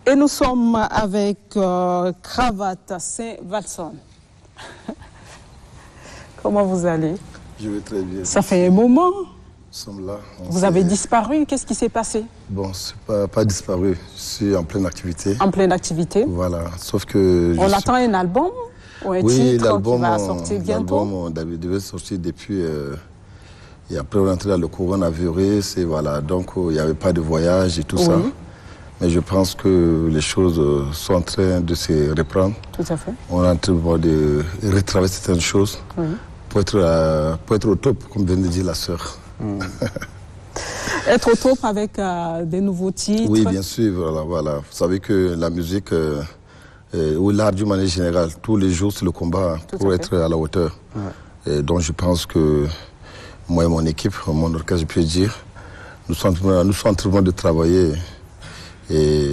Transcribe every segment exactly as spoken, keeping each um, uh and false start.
Et nous sommes avec euh, Cravate Saint-Valson. Comment vous allez? Je vais très bien. Ça fait un moment. Nous sommes là. Vous avez disparu, qu'est-ce qui s'est passé? Bon, c'est pas, pas disparu, je suis en pleine activité. En pleine activité. Voilà, sauf que... On suis... attend un album ou un oui, titre qui va sortir bientôt? Oui, l'album devait sortir depuis... Euh, et après on est entré dans le coronavirus, et voilà, donc il n'y avait pas de voyage et tout oui. ça. Mais je pense que les choses sont en train de se reprendre. Tout à fait. On est en train de retravailler certaines choses oui. pour, être, euh, pour être au top, comme vient de dire la sœur. Mm. Être au top avec euh, des nouveaux titres. Oui, bien sûr. Voilà, voilà. Vous savez que la musique, euh, euh, ou l'art d'une manière générale, tous les jours, c'est le combat Tout pour à être fait. à la hauteur. Ouais. Et donc je pense que moi et mon équipe, mon orchestre, je peux dire, nous sommes, nous sommes en train de travailler et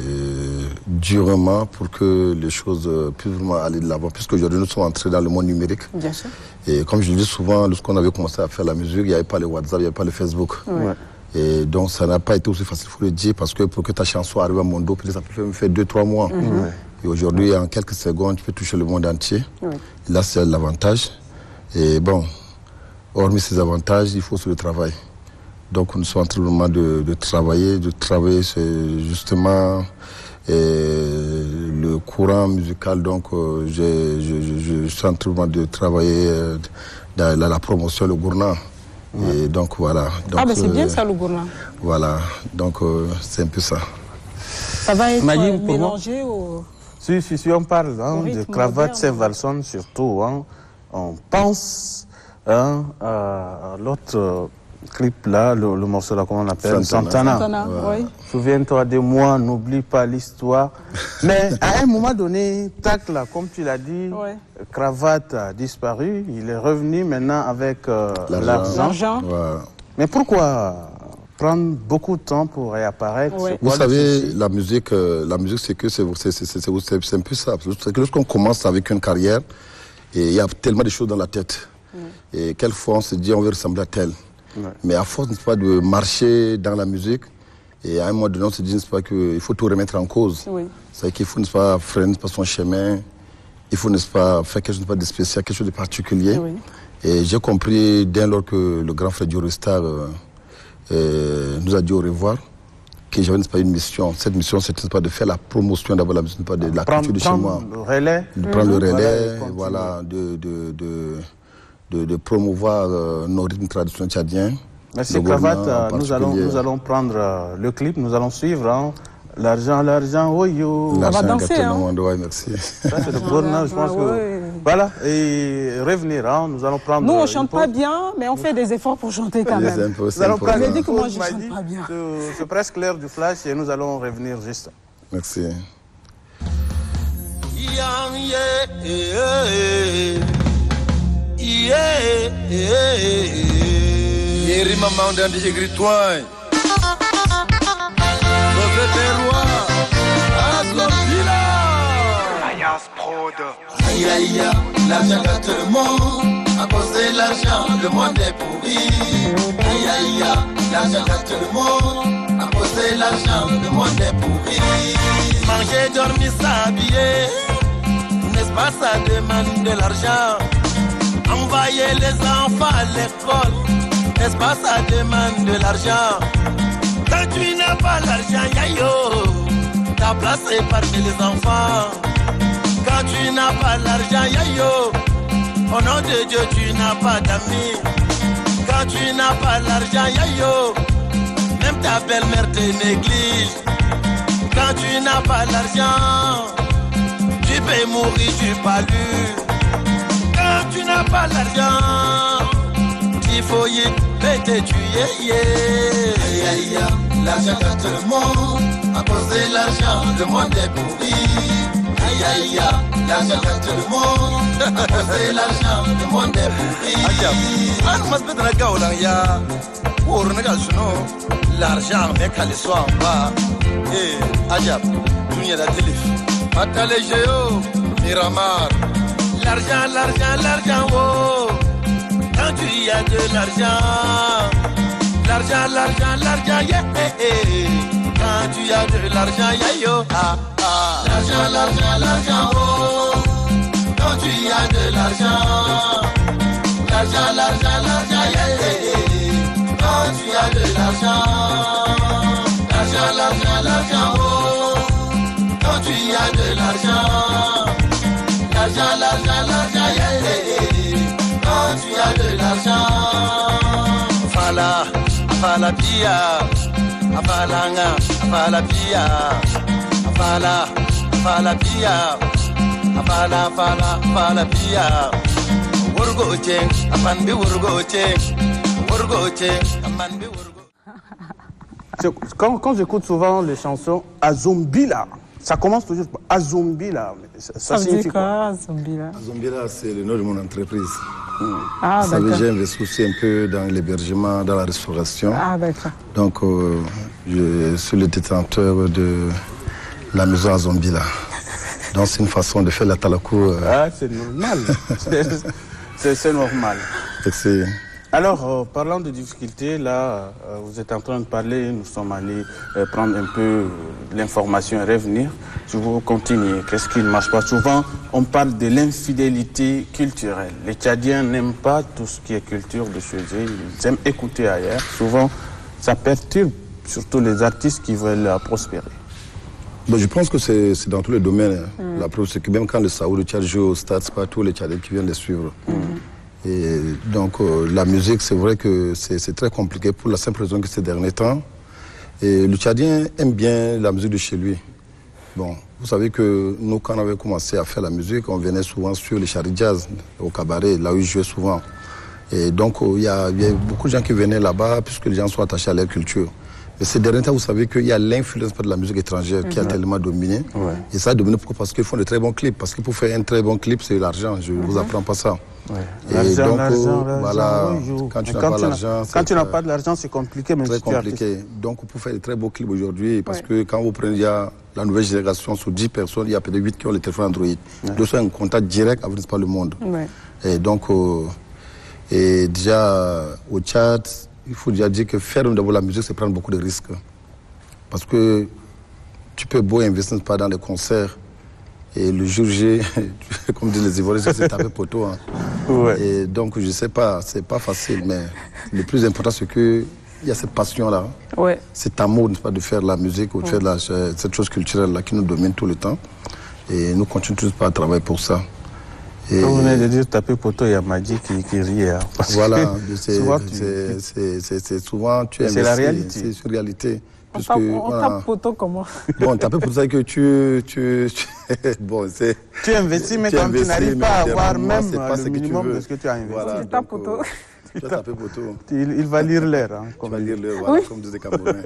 durement pour que les choses puissent vraiment aller de l'avant, puisque aujourd'hui nous sommes entrés dans le monde numérique. Bien sûr. Et comme je le dis souvent, lorsqu'on avait commencé à faire la musique, il n'y avait pas le WhatsApp, il n'y avait pas le Facebook. Ouais. Et donc ça n'a pas été aussi facile, il faut le dire, parce que pour que ta chanson arrive à mon dos, ça peut me faire deux, trois mois. Mm-hmm. Ouais. Et aujourd'hui, en quelques secondes, tu peux toucher le monde entier. Ouais. Et là, c'est l'avantage. Et bon, hormis ces avantages, il faut aussi le travail. Donc nous sommes en train vraiment de, de travailler, de travailler c'est justement et le courant musical. Donc euh, je, je, je, je suis en train de travailler euh, dans la, la promotion, le gourna. Ouais. Et donc voilà. Donc, ah ben c'est euh, bien ça le gourna. Voilà, donc euh, c'est un peu ça. Ça va être euh, mélangé au... Si, si, si on parle hein, de Cravate Saint-Valson surtout, hein, on pense hein, à l'autre... clip là, le, le morceau là, comment on l'appelle? Santana. Santana. Ouais. Oui. Souviens-toi de moi, n'oublie pas l'histoire. Mais à un moment donné, tac là, comme tu l'as dit, ouais. Cravate a disparu, il est revenu maintenant avec euh, l'argent. Ouais. Mais pourquoi prendre beaucoup de temps pour réapparaître? Ouais. Vous savez, la musique, euh, la musique c'est que c'est un peu ça. C'est que lorsqu'on commence avec une carrière, et il y a tellement de choses dans la tête. Ouais. Et quelquefois on se dit on veut ressembler à tel. Ouais. Mais à force, n'est-ce pas, de marcher dans la musique, et à un moment donné, on se dit, n'est-ce pas, qu'il faut tout remettre en cause. Oui. C'est-à-dire qu'il faut, n'est-ce pas, freiner, n'est-ce pas, son chemin, il faut, n'est-ce pas, faire quelque chose de spécial, quelque chose de particulier. Oui. Et j'ai compris, dès lors que le grand frère Dioré Star euh, euh, nous a dit au revoir, que j'avais, n'est-ce pas, une mission. Cette mission, c'était, n'est-ce pas, de faire la promotion d'abord la musique, de la prendre, culture de chez moi. Le relais. De prendre mmh. le relais, voilà, voilà de... de, de De, de promouvoir euh, nos rythmes traditionnels tchadiens. Merci Cravate, euh, nous, allons, nous allons prendre euh, le clip, nous allons suivre hein. L'argent, l'argent, oh yo. On va danser, hein. Ouais, merci. Ça c'est le gourna, je pense ah, que... Ouais. Voilà, et revenir, hein. Nous allons prendre... Nous on ne chante pas bien, mais on fait des efforts pour chanter quand même. Un peu, nous allons prendre... J'ai dit que moi je ne chante pas bien. C'est presque l'heure du flash et nous allons revenir juste. Merci. Yeah, yeah, yeah. Yeah, yeah, yeah. Yeri maman d'un des gritoins. Secrétaire roi, Ascopila. Ayas Prod. Aïe aïe aïe, l'argent gâte le monde. À cause de l'argent, le monde est pourri. Aïe aïe aïe, l'argent gâte le monde. À cause de l'argent, le monde est pourri. Manger, dormir, s'habiller. N'est-ce pas, ça demande de l'argent. Envoyer les enfants à l'école, n'est-ce pas, ça demande de l'argent. Quand tu n'as pas l'argent, yayo, ta place est parmi les enfants. Quand tu n'as pas l'argent, yayo, au nom de Dieu, tu n'as pas d'amis. Quand tu n'as pas l'argent, yayo, même ta belle-mère te néglige. Quand tu n'as pas l'argent, tu peux mourir du palu. Quand tu n'as pas l'argent, il faut y péter tuer. Aïe aïe aïe, l'argent gâte le monde. À cause de l'argent, le monde est pourri. Aïe aïe aïe, l'argent gâte le monde. À cause de l'argent, le monde est pourri. Aïe aïe, la gaola ya. Pour ne pas l'argent mais qu'elle soit en bas. Eh, Ajab, tu n'y as la télé. Atale Géo, Miramar. L'argent, l'argent, l'argent, oh. Quand tu y as de l'argent, l'argent, l'argent, l'argent, yeah, yeah, yeah. Quand tu as de l'argent, yayo. Ah, ah. L'argent, l'argent, l'argent, oh. Quand tu as de l'argent. L'argent, l'argent, l'argent, yayo. Quand tu as de l'argent. L'argent, l'argent, l'argent, oh. Quand tu as de l'argent. L'argent, l'argent, l'argent, yayo. Quand tu as de l'argent. Fala, fala pia. Afalanga, afala pia, afala, afala pia, afala, afala, afala pia. Wurgo cheng, apanbi wurgo cheng, wurgo cheng, apanbi wurgo. Quand, quand j'écoute souvent les chansons Azombila, ça commence toujours par Azombila. Ça, ça, ça signifie quoi, Azombila? Azombila, c'est le nom de mon entreprise. Mmh. Ah, ça veut dire j'ai investi aussi un peu dans l'hébergement, dans la restauration. Ah, d'accord. Donc, euh, je suis le détenteur de la maison Azombila. Donc, c'est une façon de faire la talakou. Euh... Ah, c'est normal. c'est normal. Merci. Alors, euh, parlant de difficultés, là, euh, vous êtes en train de parler, nous sommes allés euh, prendre un peu euh, l'information et revenir. Je vous continue. Qu'est-ce qui ne marche pas? Souvent, on parle de l'infidélité culturelle. Les Tchadiens n'aiment pas tout ce qui est culture de chez eux. Ils aiment écouter ailleurs. Souvent, ça perturbe surtout les artistes qui veulent euh, prospérer. Bon, je pense que c'est dans tous les domaines. Hein. Mm. La preuve, c'est que même quand le Saoud, le Tchad joue au stade, c'est pas tous les Tchadiens qui viennent les suivre. Mm. Et donc euh, la musique, c'est vrai que c'est très compliqué pour la simple raison que ces derniers temps. Et le Tchadien aime bien la musique de chez lui. Bon, vous savez que nous, quand on avait commencé à faire la musique, on venait souvent sur les Chari Jazz, au cabaret, là où ils jouaient souvent. Et donc il y, a, y a beaucoup de gens qui venaient là-bas, puisque les gens sont attachés à leur culture. Mais ces derniers temps, vous savez qu'il y a l'influence de la musique étrangère mm-hmm. qui a tellement dominé. Ouais. Et ça a dominé pourquoi? Parce qu'ils font de très bons clips. Parce que pour faire un très bon clip, c'est l'argent. Je ne mm-hmm. vous apprends pas ça. Ouais. Et donc, euh, voilà, quand tu n'as pas l'argent... Quand tu n'as pas de l'argent, c'est compliqué. Mais très compliqué. Donc, pour faire de très beaux clips aujourd'hui, parce ouais. que quand vous prenez, il y a la nouvelle génération, sur dix personnes, il y a peut-être huit qui ont le téléphone Android. Ouais. Deux sont en contact direct avec pas le monde. Ouais. Et donc, euh, et déjà, au Tchad, il faut déjà dire que faire d'abord la musique, c'est prendre beaucoup de risques. Parce que tu peux beau investir pas dans les concerts, et le jour G, comme disent les Ivoiriens, c'est taper poteau. Hein. Ouais. Et donc, je ne sais pas, c'est pas facile, mais le plus important, c'est qu'il y a cette passion-là. Ouais. Cet amour, pas, de faire la musique ou de ouais. faire la, cette chose culturelle-là qui nous domine tout le temps. Et nous continuons tous pas à travailler pour ça. Et quand vous venez de dire taper poteau, il y a Madi qui, qui rit. Hein, voilà, c'est souvent, tu... souvent tu es. C'est la réalité. C'est une réalité. On, tape, on voilà. tape poteau comment? Bon, taper poteau, c'est que tu... tu, tu bon, c'est... Tu investis, mais quand tu n'arrives pas à avoir même pas le minimum de ce que tu as investi. Voilà, tu tapes poteau. Tu dois taper poteau. Il, il va lire l'air. Hein, il va lire l'air, voilà, oui. comme disent les Camerounais.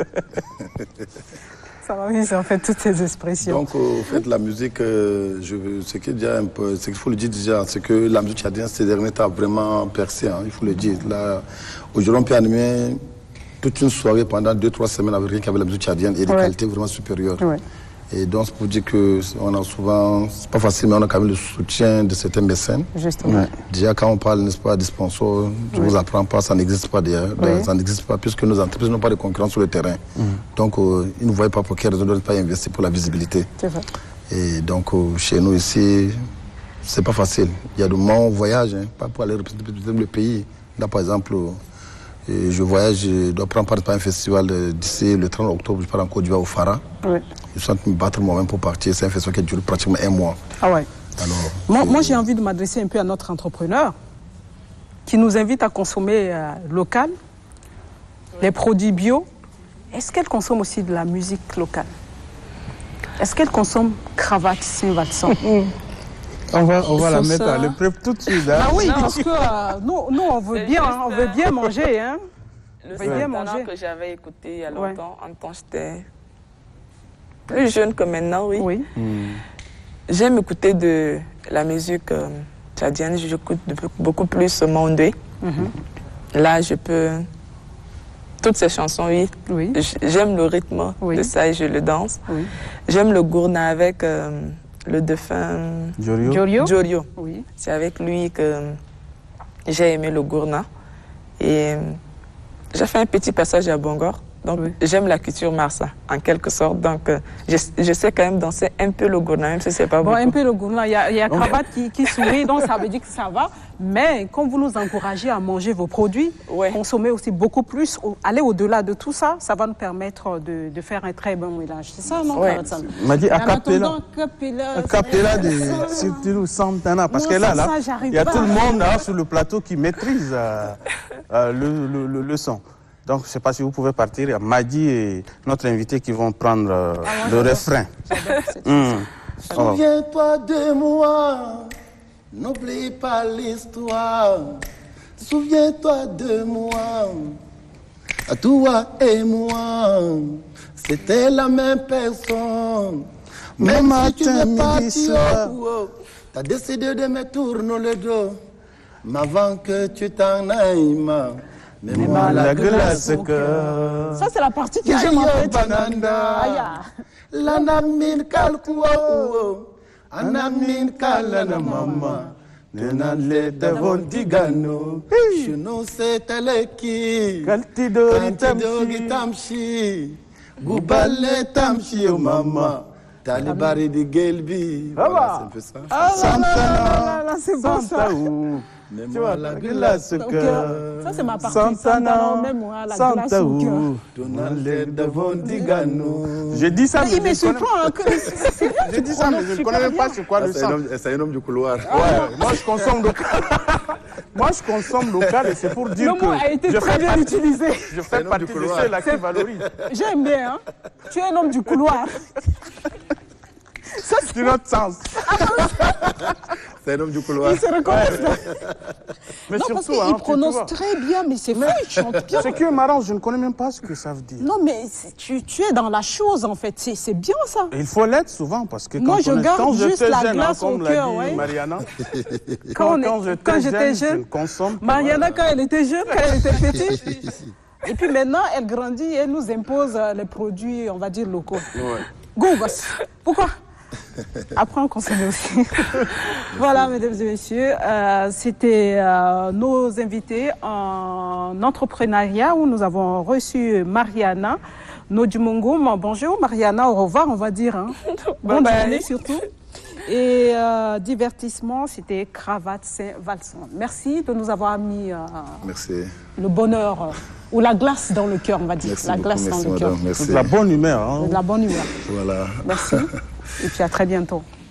Ça va, oui, en fait, toutes ces expressions. Donc, au fait, la musique, euh, je, ce qu'il faut le dire déjà, c'est que la musique tchadienne, ces derniers temps, a vraiment percé, hein, il faut le dire. Aujourd'hui, on peut animer toute une soirée pendant deux, trois semaines avec rien qu'avec la musique tchadienne et des ouais. qualités vraiment supérieures. Ouais. Et donc, c'est pour dire qu'on a souvent, c'est pas facile, mais on a quand même le soutien de certains mécènes. Justement. Ouais. Déjà, quand on parle, n'est-ce pas, des sponsors, je ne ouais. vous apprends pas, ça n'existe pas d'ailleurs. Ouais. Ça n'existe pas, puisque nos entreprises n'ont pas de concurrence sur le terrain. Mm. Donc, euh, ils ne voient pas pour quelle raison de ne pas investir pour la visibilité. C'est vrai. Et donc, euh, chez nous ici, c'est pas facile. Il y a de mon voyage, hein, pas pour aller représenter le pays. Là, par exemple, euh, je voyage, je dois prendre part à un festival d'ici le trente octobre, je pars en Côte d'Ivoire au Fara. Ouais. Je suis en train de me battre moi-même pour partir. C'est un festival qui dure pratiquement un mois. Ah ouais. Alors, moi, moi j'ai envie de m'adresser un peu à notre entrepreneur qui nous invite à consommer euh, local, les produits bio. Est-ce qu'elle consomme aussi de la musique locale? Est-ce qu'elle consomme Cravate Saint-Vincent? On va, on va la mettre à l'épreuve tout de suite. Hein. Ah oui, non, parce que euh, nous, nous, on veut bien, juste, on veut bien manger. Hein. Le Saint-Vincent que j'avais écouté il y a longtemps, ouais. en temps j'étais plus jeune que maintenant, oui. oui. Mm. J'aime écouter de la musique euh, tchadienne, j'écoute beaucoup plus Mondé. Mm-hmm. Là, je peux... Toutes ces chansons, oui. oui. J'aime le rythme oui. de ça et je le danse. Oui. J'aime le gourna avec euh, le défunt... Jorio. Jorio. Jorio. Oui. C'est avec lui que j'ai aimé le gourna. Et j'ai fait un petit passage à Bangor. Donc, oui. j'aime la culture Marsa, en quelque sorte. Donc, euh, je, je sais quand même danser un peu le gourna, même si c'est pas bon, beaucoup. Un peu le gourna. Il y a, il y a Cravate qui, qui sourit, donc ça veut dire que ça va. Mais quand vous nous encouragez à manger vos produits, ouais. consommer aussi beaucoup plus, aller au-delà de tout ça, ça va nous permettre de, de faire un très bon mélange. C'est ça, non, ouais. Il m'a dit à Capella. À Capella de Cirtilou Santana. Parce que là, là, il y a tout le monde là, sur le plateau qui maîtrise euh, euh, le, le, le, le son. Donc, je ne sais pas si vous pouvez partir. Il y a Madi et notre invité qui vont prendre euh, ah, le refrain. Mmh. Souviens-toi de moi, n'oublie pas l'histoire. Souviens-toi de moi, à toi et moi, c'était la même personne. Même Maman, si tu veux partir, oh, t'as décidé de me tourner le dos. Mais avant que tu t'en ailles, ma. Mais moi, la glace au cœur. Ça, c'est la partie que j'aime en fait. L'anamin kalkuo, anamin kalana mama. Nenale devon digano. Je ne sais teleki. Kaltido gitamshi. Goubale tamshi o mama. Talibari di gelbi. Voilà, c'est un peu ça. Ah là, c'est bon ça. Tu vois, la glace au cœur. Ça, c'est ma partie. Santana, même moi, la glace au cœur. J'ai dit ça, mais il me surprend. J'ai dit ça, mais je ne connais même pas sur quoi le sang. C'est un homme du couloir. Ouais, moi, je consomme local. Moi, je consomme local et c'est pour dire que... Le mot a été très bien utilisé. Je fais partie de ceux-là qui valorisent. J'aime bien, hein. Tu es un homme du couloir. Ça, c'est notre sens. C'est un homme du couloir. Il se reconnaît. Mais non, surtout, parce qu'il hein, prononce très bien, mais c'est fou, il chante bien. Ce qui est marrant, je ne connais même pas ce que ça veut dire. Non, mais tu, tu es dans la chose, en fait. C'est bien, ça. Et il faut l'être souvent, parce que quand, Moi, je on garde quand juste la jeune, glace comme au cœur, dit ouais. Mariana, quand, quand, quand j'étais jeune, jeune, je consomme. Mariana, quand elle était jeune, quand elle était petite. Et puis maintenant, elle grandit et elle nous impose les produits, on va dire, locaux. Ouais. Goubas. Pourquoi? Après, on consomme aussi. Voilà, mesdames et messieurs, euh, c'était euh, nos invités en entrepreneuriat où nous avons reçu Mariana Nodjumongoum. Bonjour Mariana, au revoir, on va dire. Hein. Bonne journée surtout. Et euh, divertissement, c'était Cravate Saint-Valson. Merci de nous avoir mis euh, merci. le bonheur euh, ou la glace dans le cœur, on va dire. Merci la beaucoup, glace merci dans le cœur. De la bonne humeur. Hein. De la bonne humeur. Voilà. Merci. Et puis à très bientôt.